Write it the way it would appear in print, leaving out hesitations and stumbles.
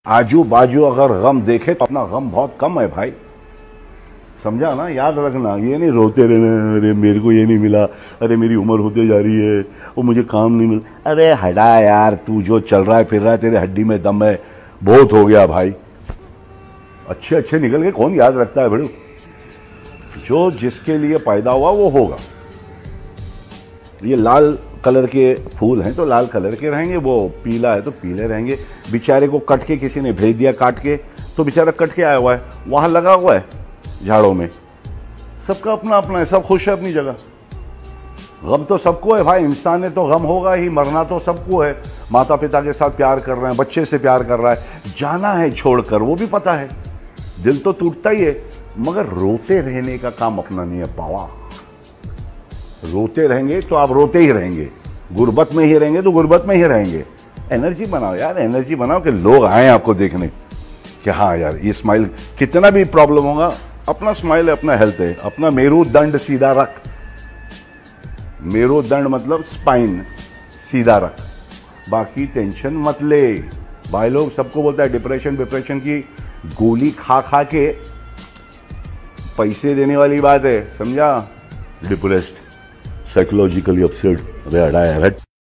आजू बाजू अगर गम देखे तो अपना गम बहुत कम है भाई, समझा ना। याद रखना, ये नहीं रोते रहना, अरे मेरे को ये नहीं मिला, अरे मेरी उम्र होते जा रही है, वो मुझे काम नहीं मिला। अरे हटा यार, तू जो चल रहा है फिर रहा है, तेरे हड्डी में दम है, बहुत हो गया भाई। अच्छे अच्छे निकल के कौन याद रखता है बड़ू। जो जिसके लिए पैदा हुआ वो होगा। ये लाल कलर के फूल हैं तो लाल कलर के रहेंगे, वो पीला है तो पीले रहेंगे। बेचारे को कट के किसी ने भेज दिया काट के, तो बेचारा कट के आया हुआ है, वहां लगा हुआ है झाड़ों में। सबका अपना अपना है, सब खुश है अपनी जगह। गम तो सबको है भाई, इंसान है तो गम होगा ही, मरना तो सबको है। माता पिता के साथ प्यार कर रहे हैं, बच्चे से प्यार कर रहा है, जाना है छोड़कर, वो भी पता है, दिल तो टूटता ही है। मगर रोते रहने का काम अपना नहीं है पावा। रोते रहेंगे तो आप रोते ही रहेंगे, गुर्बत में ही रहेंगे तो गुर्बत में ही रहेंगे। एनर्जी बनाओ यार, एनर्जी बनाओ कि लोग आए आपको देखने कि हाँ यार ये स्माइल, कितना भी प्रॉब्लम होगा, अपना स्माइल है, अपना हेल्थ है, अपना मेरुदंड सीधा रख। मेरुदंड मतलब स्पाइन सीधा रख, बाकी टेंशन मत ले। भाई लोग सबको बोलता है डिप्रेशन की गोली खा खा के पैसे देने वाली बात है, समझा। डिप्रेस्ड, साइकोलॉजिकली अपसेट, अरे हटाया हट।